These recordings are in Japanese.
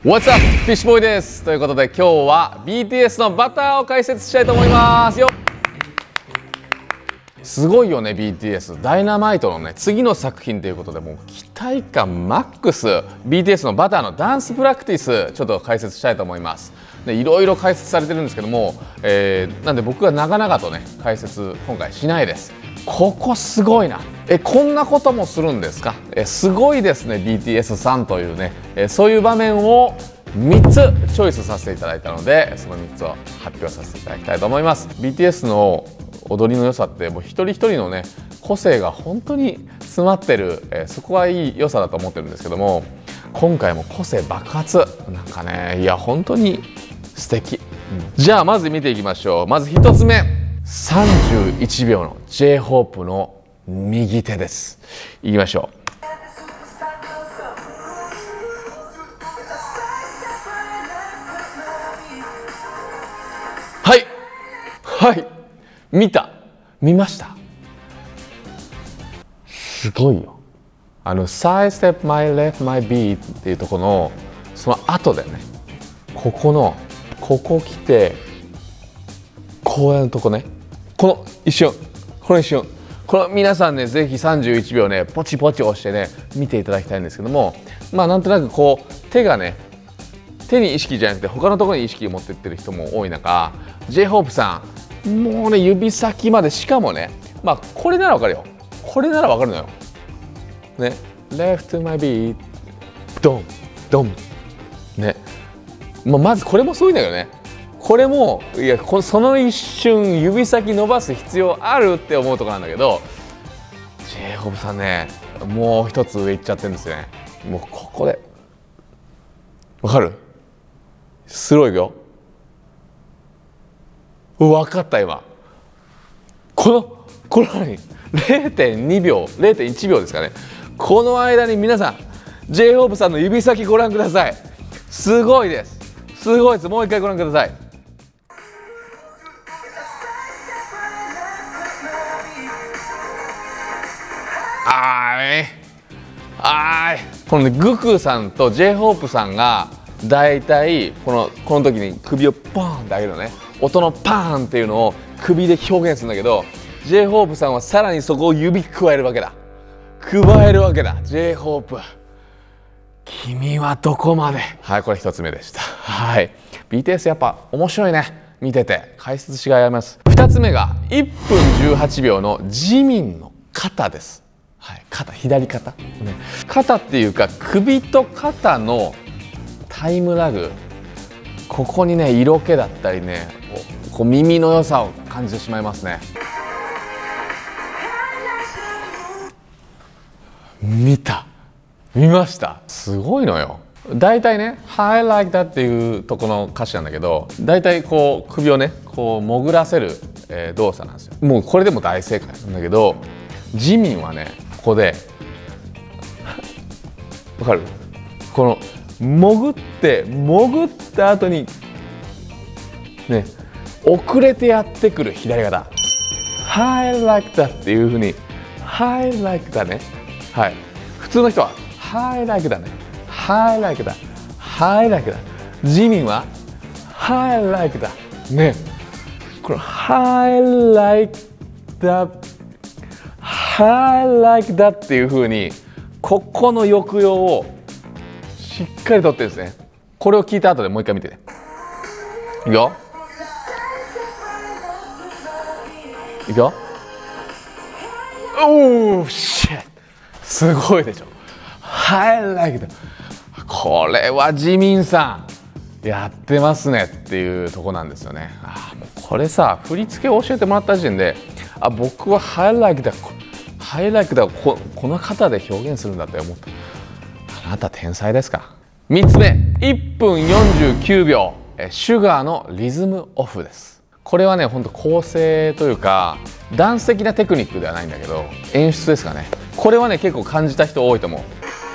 What's up? フィッシュボーイです。ということで今日は BTS のバターを解説したいと思いますよ。すごいよね BTS。ダイナマイトのね次の作品ということでもう期待感マックス。 BTS のバターのダンスプラクティスちょっと解説したいと思います。でいろいろ解説されてるんですけども、なんで僕は長々とね解説今回しないです。ここすごいな。こんなこともするんですか。すごいですね BTS さんというね、そういう場面を3つチョイスさせていただいたので、その3つを発表させていただきたいと思います。 BTS の踊りの良さってもう一人一人のね個性が本当に詰まってる、そこはいい良さだと思ってるんですけども、今回も個性爆発なんかね、いや本当に素敵。じゃあまず見ていきましょう。まず1つ目、31秒の J−HOPE の右手です。いきましょう。はいはい見ました。すごいよ。Side step my left my beat っていうところのその後でね、ここ来てこうやるとこね、この一瞬この皆さんねぜひ31秒ねポチポチ押してね見ていただきたいんですけども、まあなんとなくこう手に意識じゃなくて他のところに意識を持ってってる人も多い中、 J−HOPE さんもうね指先まで、しかもねまあこれならわかるよ、これならわかるのよね。 Left to my beat ドンドンね、まずこれもすごいんだけどね、これもいやその一瞬指先伸ばす必要あるって思うところなんだけど、 J−HOPE さんねもう一つ上行っちゃってるんですよね。もうここでわかる？スローいくよ。分かった今。この何 0.2 秒 0.1 秒ですかね。この間に皆さん J−HOPE さんの指先ご覧ください。すごいです。すごいです。もう一回ご覧ください。このねグクさんと J−HOPE さんがだいたいこの時に首をポーンって上げるのね、音のパーンっていうのを首で表現するんだけど、 J−HOPE さんはさらにそこを指加えるわけだ。J−HOPE 君はどこまで。はい、これ1つ目でした。はい、 BTS やっぱ面白いね、見てて解説しがいあります。2つ目が1分18秒のジミンの肩です。はい、左肩、ね、肩っていうか首と肩のタイムラグ、ここにね色気だったりねこう耳の良さを感じてしまいますね。見ました。すごいのよ。だいたいね「I like that」っていうとこの歌詞なんだけど、だいたいこう首をねこう潜らせる、動作なんですよ。もうこれでも大正解なんだけど、ジミンはねここでわかる？この潜った後にね遅れてやってくる左肩、 I like that っていうふうに I like that ね。はい、普通の人は I like that ね、 I like that I like that。 ジミンは I like that ね、この I like that I like that っていうふうにここの抑揚をしっかりとってるんですね。これを聞いた後でもう一回見てね。いくよおおシェッ、すごいでしょ。 I like that。 これはジミンさんやってますねっていうとこなんですよね。もうこれさ振り付けを教えてもらった時点で僕は I like thatこの型で表現するんだって思った。あなた天才ですか。3つ目、1分49秒シュガーのリズムオフです。これはねほんと構成というかダンス的なテクニックではないんだけど演出ですかね。これはね結構感じた人多いと思う。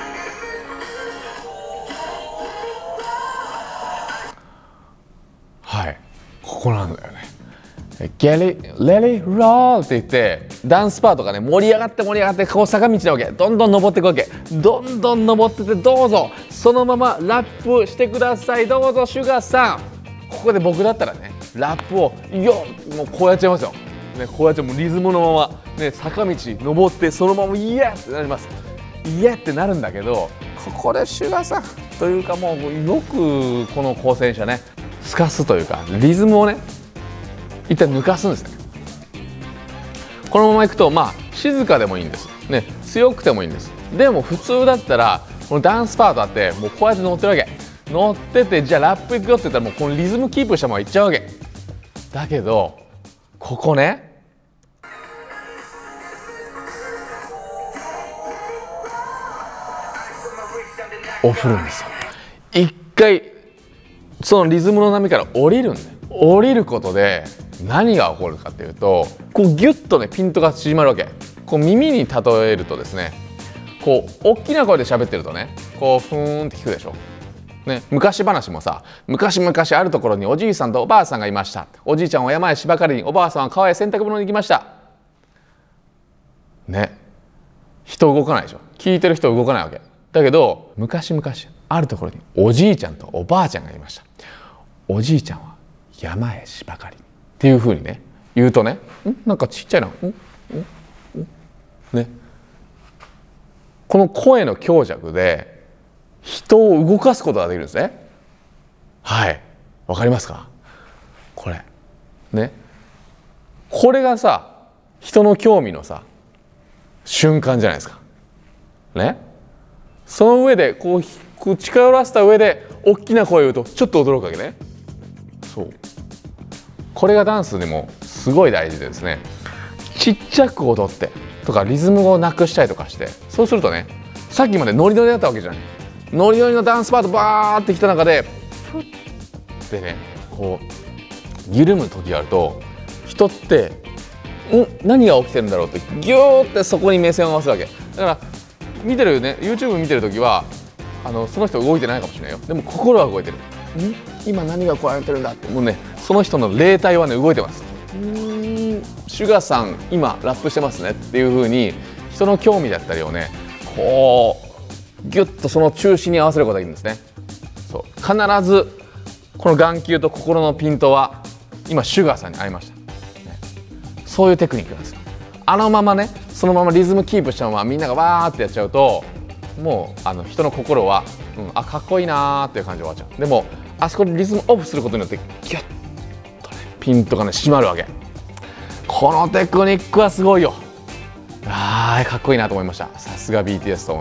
はい、ここなんだよね。レリローって言ってダンスパートがね盛り上がってこう坂道なわけ、どんどん登っていくわけ、どんどん登っててどうぞそのままラップしてください。どうぞシュガーさん。ここで僕だったらね、ラップをもうこうやっちゃいますよ、ね、こうやってもうリズムのまま、ね、坂道登ってそのままイエーってなります。イエーってなるんだけど、ここでシュガーさんというか、もうよくこの好戦者ね、すかすというかリズムをね一旦抜かすんですね。このままいくと静かでもいいんです、ね、強くてもいいんです。でも普通だったらこのダンスパートあってもうこうやって乗ってるわけ、乗ってて、じゃあラップいくよって言ったらもうこのリズムキープしたままいっちゃうわけだけど、ここねを振るんですよ。一回そのリズムの波から降りるんだよ。降りることで何が起こるかっていうと、こうギュッとねピントが縮まるわけ。こう耳に例えるとですね、こう大きな声で喋ってるとね、こうふーんって聞くでしょ。ね、昔話もさ、昔々あるところにおじいさんとおばあさんがいました。おじいちゃんは山へ芝刈りに、おばあさんは川へ洗濯物に行きました。ね、人動かないでしょ。聞いてる人動かないわけだけど、昔々あるところにおじいちゃんとおばあちゃんがいました。おじいちゃんは山へ芝刈りにっていうふうにね言うとね、なんかちっちゃいな、ね、この声の強弱で人を動かすことができるんですね。はい、わかりますか？これね、これがさ人の興味のさ瞬間じゃないですかね。その上でこう近寄らせた上で大きな声を言うとちょっと驚くわけね。そう、これがダンスでもすごい大事でですね、ちっちゃく踊ってとかリズムをなくしたりとかして、そうするとね、さっきまでノリノリだったわけじゃない。ノリノリのダンスパートバーってきた中でふってね、こう緩む時があると、人って何が起きてるんだろうってギューってそこに目線を合わせるわけだから、見てるね YouTube 見てる時はその人動いてないかもしれないよ。でも心は動いてる。今何がこうやってるんだって、もうねその人の霊体はね動いてます。シュガーさん今ラップしてますねっていう風に人の興味だったりをね、こうギュッとその中心に合わせることができるんですね。そう、必ずこの眼球と心のピントは今シュガーさんに合いました、ね、そういうテクニックなんですよ。あのままね、そのままリズムキープしたままみんながわーってやっちゃうと、もう人の心は、かっこいいなーっていう感じで終わっちゃう。でもあそこでリズムオフすることによってギュッとねピントがね締まるわけ。このテクニックはすごいよ。かっこいいなと思いました。さすが BTS と思って、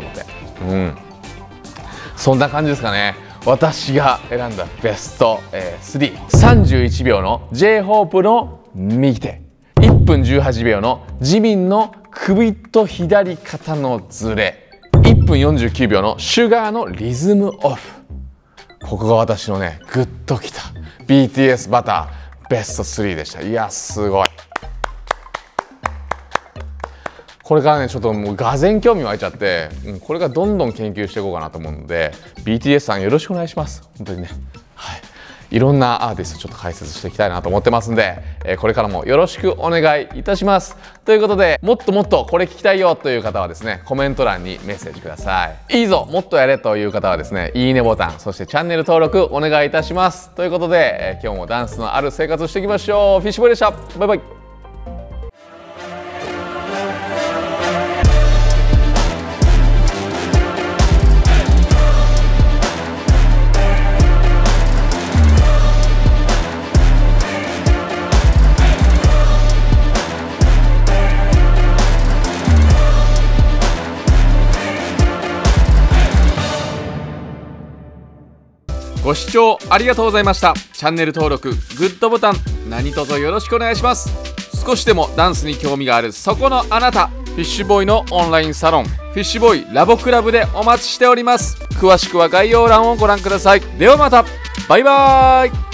そんな感じですかね。私が選んだベスト3、31秒の J−HOPE の右手、1分18秒のジミンの首と左肩のズレ、1分49秒のシュガーのリズムオフ。ここが私のねグッときた BTS バターベスト3でした。いやすごい。これからねちょっともうがぜん興味湧いちゃって、これからどんどん研究していこうかなと思うので BTS さんよろしくお願いします。本当にね、いろんなアーティストちょっと解説していきたいなと思ってますんで、これからもよろしくお願いいたします。ということで、もっともっとこれ聞きたいよという方はですね、コメント欄にメッセージください。いいぞもっとやれという方はですね、いいねボタン、そしてチャンネル登録お願いいたします。ということで、今日もダンスのある生活していきましょう。フィッシュボーイでした。バイバイ。ご視聴ありがとうございました。チャンネル登録、グッドボタン、何卒よろしくお願いします。少しでもダンスに興味があるそこのあなた、フィッシュボーイのオンラインサロン、フィッシュボーイラボクラブでお待ちしております。詳しくは概要欄をご覧ください。ではまた、バイバーイ。